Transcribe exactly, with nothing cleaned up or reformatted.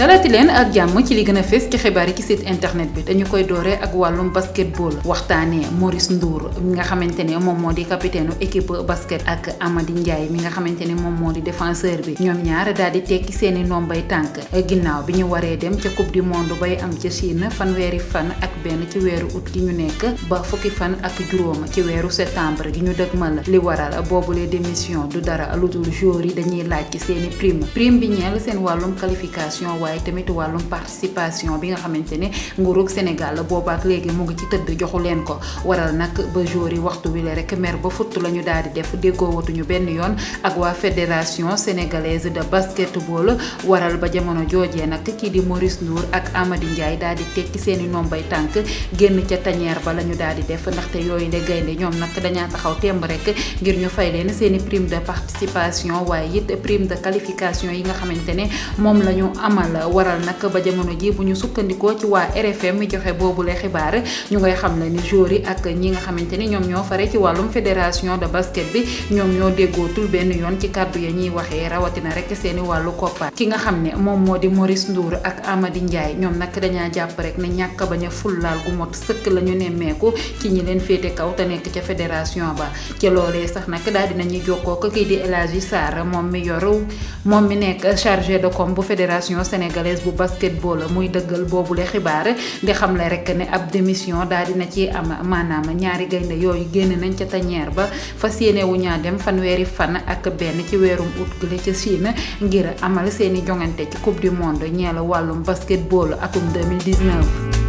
dalati leen ak jàmm ci li gën a fës ci xibaar yi ci site internet bi dañu koy dooree ak wàllum basketball waxtaanee Maurice Ndour mi nga xamante ne moom moo di capitaine équipe basket ak Amady Ndiaye mi nga xamante ne moom moo di défenseur bi ñoom ñaar daal di tekki seeni nombay tànk ginnaaw bi ñu waree dem ca coupe du monde bay am ca Chine fanweeri fan ak benn ci weeru août gi ñu nekk ba fukki fan ak juróom ci weeru septembre gi ñu dëgmal li waral boobule démission du dara lu dul joueurs yi dañuy laaj ci seeni prime prime bi ñeel seen wàllum qualification waaye tamit wàllum participation bi nga xamante ne nguurug Sénégal boobaak léegi mu ngi ci tëdd joxu leen ko waral nag ba joueurs yi waxtu wi la rek mer ba futt la ñu daal di def déggoowatuñu benn yoon ak waa fédération sénégalaise de basketball waral ba jamono joojee nag kii di Maurice Ndour ak Amady Ndiaye daal di tekki seeni nombay tànk génn ca tañeer ba la ñu daal di def ndaxte yooyu nde gaynde ñoom nag dañaa taxaw temb rek ngir ñu fay leen seeni prime de participation waaye it prime de qualification yi nga xamante ne moom la ñu amal waral nag ba jamono ji bu ñu sukkandikoo ci waa R F M mi joxe boobule xibaar ñu ngay xam ne ni joueurs yi ak ñi nga xamante ni ñoom ñoo fare ci wàllum fédération de basket bi ñoom ñoo déggootul benn yoon ci kàddu ya ñuy waxee rawatina rek seeni wàllu koppar ki nga xam ne moom moo di Maurice Ndour ak Amady Ndiaye ñoom nag dañaa jàpp rek ne ñàkk bañ a fullaal gu mot sëkk la ñu nemmeeku ci ñi leen féete kaw te nekk ca fédération ba ca loolee sax nag daal dinañuy jokkoo ko kii di El Hadji Sarr moom mi yoru moom mi nekk chargé de com bu fédération sénégalaise bu basketball muy dëggal boobule xibaar di xamle rek ne ab démission daal dina ci am maanaam ñaari gaynde yooyu génn nañ ca tañeer ba fas yéene wu ñaa dem fanweeri fan ak benn ci weerum août gile ca Chine ngir amal seeni jongante ci coupe du monde ñeel wàllum basketball atum deux mille dix-neuf